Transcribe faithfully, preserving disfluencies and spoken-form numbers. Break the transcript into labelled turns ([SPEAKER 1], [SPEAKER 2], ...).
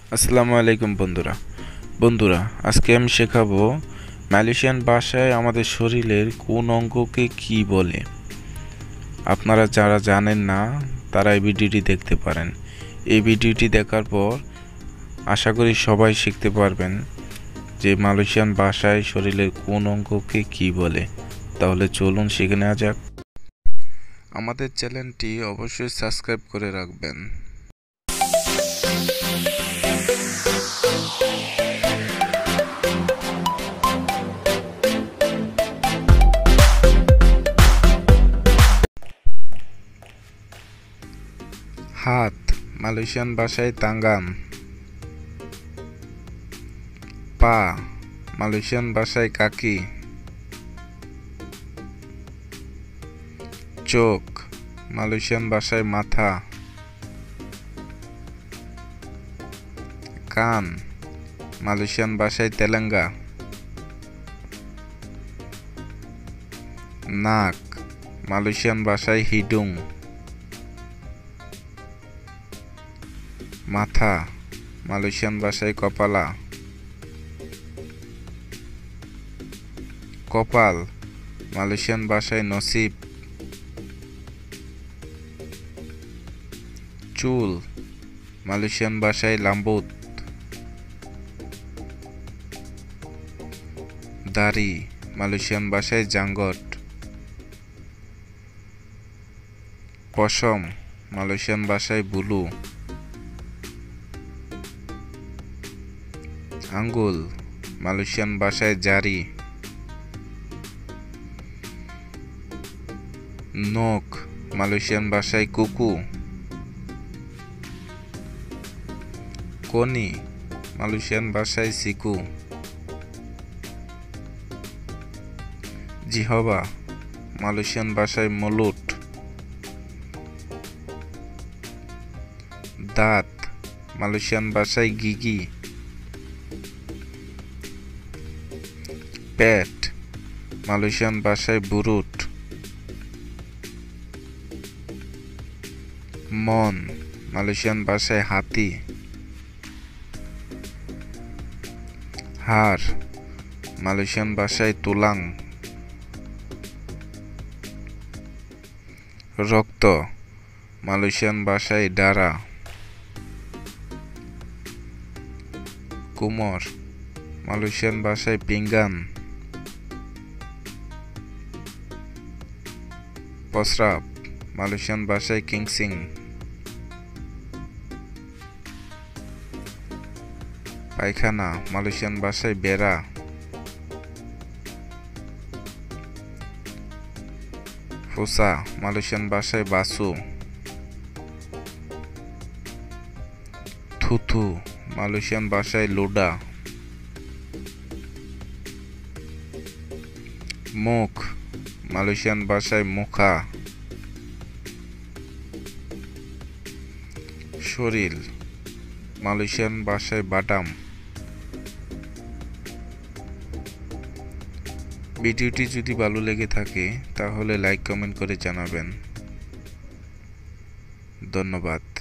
[SPEAKER 1] আসসালামু আলাইকুম বন্ধুরা বন্ধুরা আজকে আমি শেখাবো মালয়েশিয়ান ভাষায় আমাদের শরীরের কোন অঙ্গকে কি বলে। আপনারা যারা জানেন না তারা এই ভিডিওটি দেখতে পারেন। এই ভিডিওটি দেখার পর আশা করি সবাই শিখতে পারবেন যে মালয়েশিয়ান ভাষায় শরীরের কোন অঙ্গকে কি বলে। তাহলে চলুন শিখে নেওয়া যাক। আমাদের চ্যানেলটি অবশ্যই সাবস্ক্রাইব করে রাখবেন। হাত মালয়েশিয়ান ভাষায় তাঙ্গান। পা মালয়েশিয়ান ভাষায় কাকি। চোখ মালয়েশিয়ান ভাষায় মাথা। কান মালয়েশিয়ান ভাষায় তেলেঙ্গা। নাক মালয়েশিয়ান ভাষায় হিডুং। মাথা মালয়েশিয়ান ভাষায় কপালা। কপাল মালয়েশিয়ান ভাষায় নসিব। চুল মালয়েশিয়ান ভাষায় লাম্বুত। দাড়ি মালয়েশিয়ান ভাষায় জাঙ্গট। পশম মালয়েশিয়ান ভাষায় বুলু। আঙ্গুল মালয়েশিয়ান ভাষায় জারি। নখ মালয়েশিয়ান ভাষায় কুকু। কনি মালয়েশিয়ান ভাষায় সিকু। জিহবা মালয়েশিয়ান ভাষায় মুলুট। দাঁত মালয়েশিয়ান ভাষায় গিগি। পেট মালয়েশিয়ান ভাষায় বুরুট। মন মালয়েশিয়ান ভাষায় হাতি। হাড় মালয়েশিয়ান ভাষায় তুলাং। রক্ত মালয়েশিয়ান ভাষায় ডারা। কুমোর মালয়েশিয়ান ভাষায় পিঙ্গান। প্রস্রাব মালয়েশিয়ান ভাষায় কিংসিং। পায়খানা মালয়েশিয়ান ভাষায় বেড়া। ফুসা মালয়েশিয়ান ভাষায় বাসু। থুথু মালয়েশিয়ান ভাষায় লুডা। মুখ মালয়েশিয়ান ভাষায় মুখা। শরীর মালয়েশিয়ান ভাষায় বাটাম। ভিডিওটি যদি ভালো লেগে থাকে তাহলে লাইক কমেন্ট করে জানাবেন। ধন্যবাদ।